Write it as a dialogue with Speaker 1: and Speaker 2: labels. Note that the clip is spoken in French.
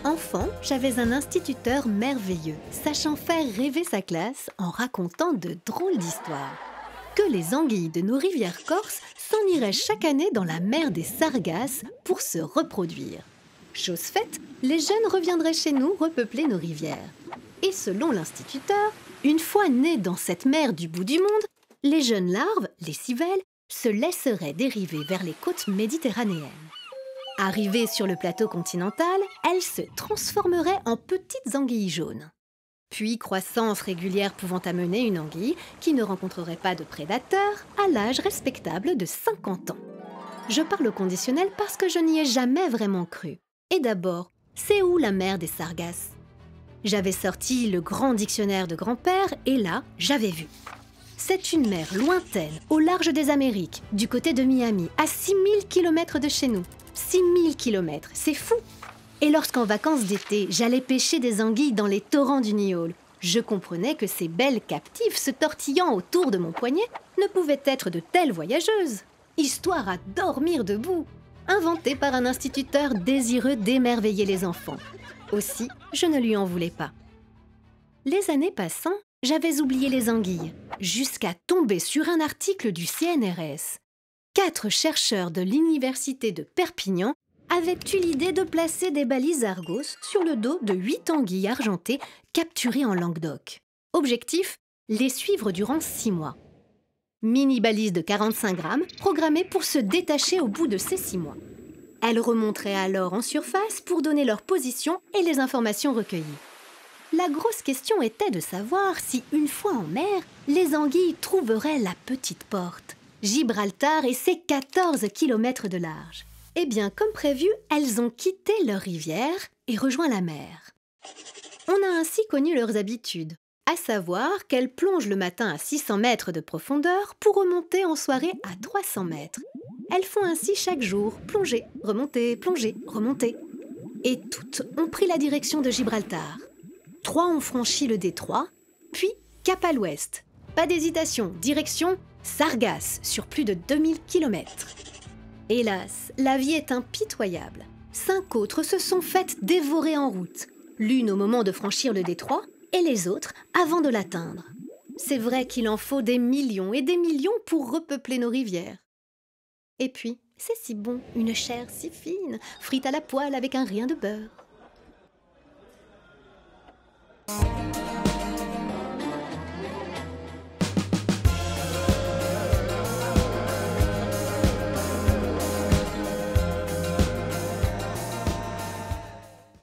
Speaker 1: Enfant, j'avais un instituteur merveilleux, sachant faire rêver sa classe en racontant de drôles d'histoires. Que les anguilles de nos rivières corses s'en iraient chaque année dans la mer des Sargasses pour se reproduire. Chose faite, les jeunes reviendraient chez nous repeupler nos rivières. Et selon l'instituteur, une fois nés dans cette mer du bout du monde, les jeunes larves, les civelles, se laisseraient dériver vers les côtes méditerranéennes. Arrivées sur le plateau continental, elles se transformeraient en petites anguilles jaunes. Puis, croissance régulière pouvant amener une anguille qui ne rencontrerait pas de prédateurs à l'âge respectable de 50 ans. Je parle au conditionnel parce que je n'y ai jamais vraiment cru. Et d'abord, c'est où la mer des Sargasses? J'avais sorti le grand dictionnaire de grand-père et là, j'avais vu. C'est une mer lointaine, au large des Amériques, du côté de Miami, à 6000 km de chez nous. 6000 km, c'est fou! Et lorsqu'en vacances d'été, j'allais pêcher des anguilles dans les torrents du Niol, je comprenais que ces belles captives se tortillant autour de mon poignet ne pouvaient être de telles voyageuses. Histoire à dormir debout, inventée par un instituteur désireux d'émerveiller les enfants. Aussi, je ne lui en voulais pas. Les années passant, j'avais oublié les anguilles, jusqu'à tomber sur un article du CNRS. 4 chercheurs de l'université de Perpignan avaient eu l'idée de placer des balises Argos sur le dos de 8 anguilles argentées capturées en Languedoc. Objectif, les suivre durant 6 mois. Mini-balises de 45 grammes programmées pour se détacher au bout de ces 6 mois. Elles remonteraient alors en surface pour donner leur position et les informations recueillies. La grosse question était de savoir si, une fois en mer, les anguilles trouveraient la petite porte, Gibraltar et ses 14 km de large. Eh bien, comme prévu, elles ont quitté leur rivière et rejoint la mer. On a ainsi connu leurs habitudes, à savoir qu'elles plongent le matin à 600 mètres de profondeur pour remonter en soirée à 300 mètres. Elles font ainsi chaque jour, plonger, remonter, remonter. Et toutes ont pris la direction de Gibraltar. 3 ont franchi le détroit, puis cap à l'ouest. Pas d'hésitation, direction Sargasses, sur plus de 2000 km. Hélas, la vie est impitoyable. 5 autres se sont faites dévorer en route, l'une au moment de franchir le détroit et les autres avant de l'atteindre. C'est vrai qu'il en faut des millions et des millions pour repeupler nos rivières. Et puis, c'est si bon, une chair si fine, frite à la poêle avec un rien de beurre.